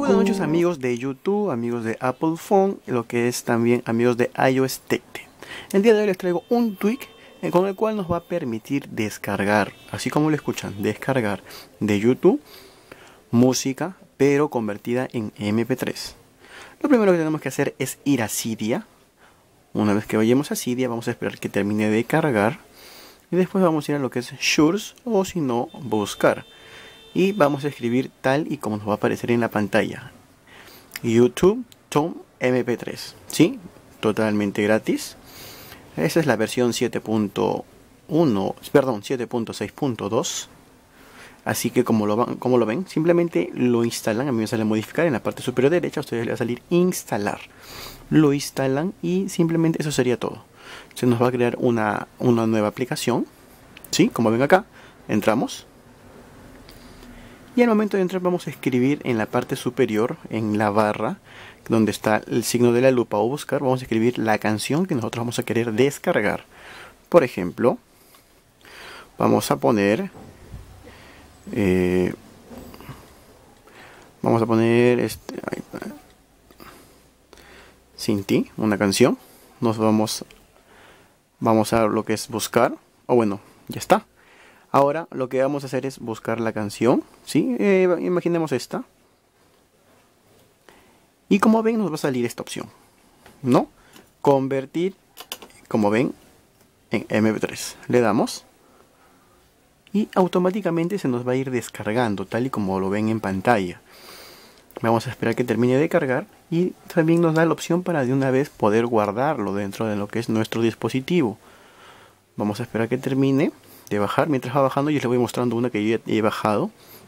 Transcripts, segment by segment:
buenas noches amigos de YouTube, amigos de Apple Phone, lo que es también amigos de iOS Tech. El día de hoy les traigo un tweak con el cual nos va a permitir descargar, así como lo escuchan, descargar de YouTube música, pero convertida en MP3. Lo primero que tenemos que hacer es ir a Cydia. Una vez que vayamos a Cydia, vamos a esperar que termine de cargar. Y después vamos a ir a lo que es Source, o si no, buscar. Y vamos a escribir tal y como nos va a aparecer en la pantalla: YouTube Tom MP3. ¿Sí? Totalmente gratis. Esa es la versión 7.1, perdón, 7.6.2. Así que como lo ven, simplemente lo instalan. A mí me sale modificar en la parte superior derecha, a ustedes les va a salir instalar. Lo instalan y simplemente eso sería todo. Se nos va a crear una nueva aplicación. ¿Sí? Como ven acá, entramos. Y al momento de entrar vamos a escribir en la parte superior, en la barra, donde está el signo de la lupa o buscar, vamos a escribir la canción que nosotros vamos a querer descargar. Por ejemplo, vamos a poner... Sin ti, una canción. Vamos a lo que es buscar. O bueno, ya está. Ahora lo que vamos a hacer es buscar la canción, ¿sí? Imaginemos esta. Y como ven nos va a salir esta opción, ¿no? Convertir, como ven, en MP3. Le damos. Y automáticamente se nos va a ir descargando, tal y como lo ven en pantalla. Vamos a esperar que termine de cargar. Y también nos da la opción para de una vez poder guardarlo dentro de lo que es nuestro dispositivo. Vamos a esperar que termine de bajar. Mientras va bajando yo les voy mostrando una que yo ya he bajado.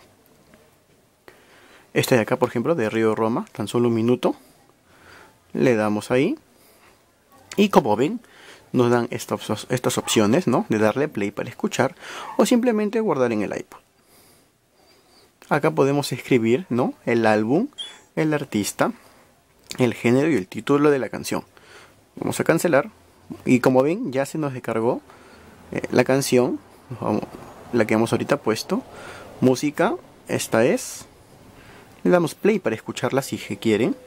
Esta de acá, por ejemplo, de Río Roma, tan solo un minuto. Le damos ahí. Y como ven, nos dan estas opciones, ¿no? De darle play para escuchar o simplemente guardar en el iPod. Acá podemos escribir, ¿no? El álbum, el artista, el género y el título de la canción. Vamos a cancelar. Y como ven, ya se nos descargó la canción, la que hemos ahorita puesto. Música, esta es. Le damos play para escucharla si quieren.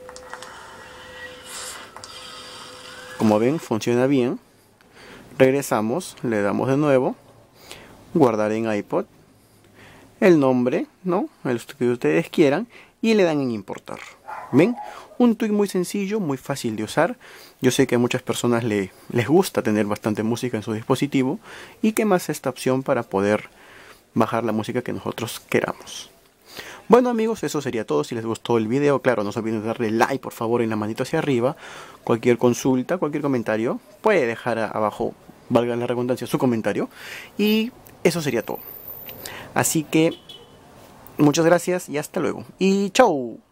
Como ven, funciona bien. Regresamos, le damos de nuevo. Guardar en iPod. El nombre, ¿no? El que ustedes quieran. Y le dan en importar. ¿Ven? Un tweak muy sencillo, muy fácil de usar. Yo sé que a muchas personas les gusta tener bastante música en su dispositivo. Y que más esta opción para poder bajar la música que nosotros queramos. Bueno amigos, eso sería todo. Si les gustó el video, claro, no se olviden de darle like por favor en la manito hacia arriba. Cualquier consulta, cualquier comentario, puede dejar abajo, valga la redundancia, su comentario. Y eso sería todo. Así que muchas gracias y hasta luego. Y chau.